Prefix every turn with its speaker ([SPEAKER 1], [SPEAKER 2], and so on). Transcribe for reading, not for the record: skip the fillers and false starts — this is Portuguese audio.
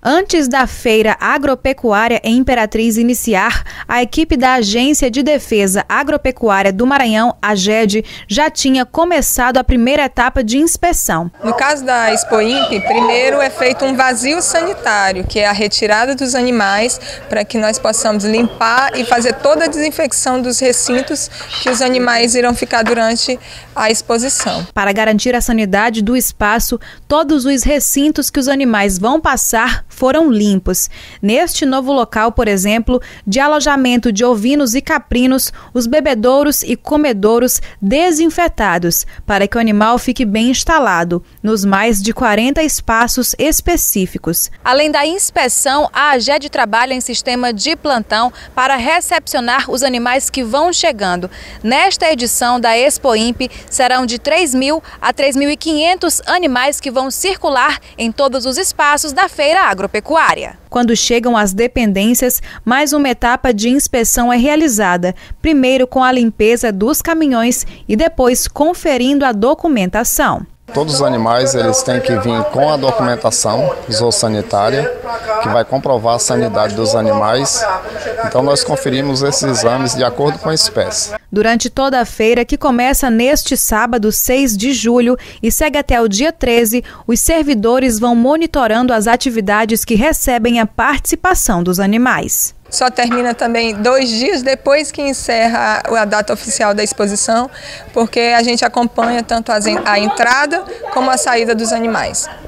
[SPEAKER 1] Antes da Feira Agropecuária em Imperatriz iniciar, a equipe da Agência de Defesa Agropecuária do Maranhão, AGED, já tinha começado a primeira etapa de inspeção.
[SPEAKER 2] No caso da Expoimp, primeiro é feito um vazio sanitário, que é a retirada dos animais, para que nós possamos limpar e fazer toda a desinfecção dos recintos que os animais irão ficar durante a exposição.
[SPEAKER 1] Para garantir a sanidade do espaço, todos os recintos que os animais vão passar foram limpos. Neste novo local, por exemplo, de alojamento de ovinos e caprinos, os bebedouros e comedouros desinfetados, para que o animal fique bem instalado, nos mais de 40 espaços específicos. Além da inspeção, a AGED trabalha em sistema de plantão para recepcionar os animais que vão chegando. Nesta edição da Expoimp, serão de 3.000 a 3.500 animais que vão circular em todos os espaços da feira agropecuária. Quando chegam às dependências, mais uma etapa de inspeção é realizada, primeiro com a limpeza dos caminhões e depois conferindo a documentação.
[SPEAKER 3] Todos os animais eles têm que vir com a documentação zoossanitária, que vai comprovar a sanidade dos animais. Então nós conferimos esses exames de acordo com a espécie.
[SPEAKER 1] Durante toda a feira, que começa neste sábado, 6 de julho, e segue até o dia 13, os servidores vão monitorando as atividades que recebem a participação dos animais.
[SPEAKER 2] Só termina também 2 dias depois que encerra a data oficial da exposição, porque a gente acompanha tanto a entrada como a saída dos animais.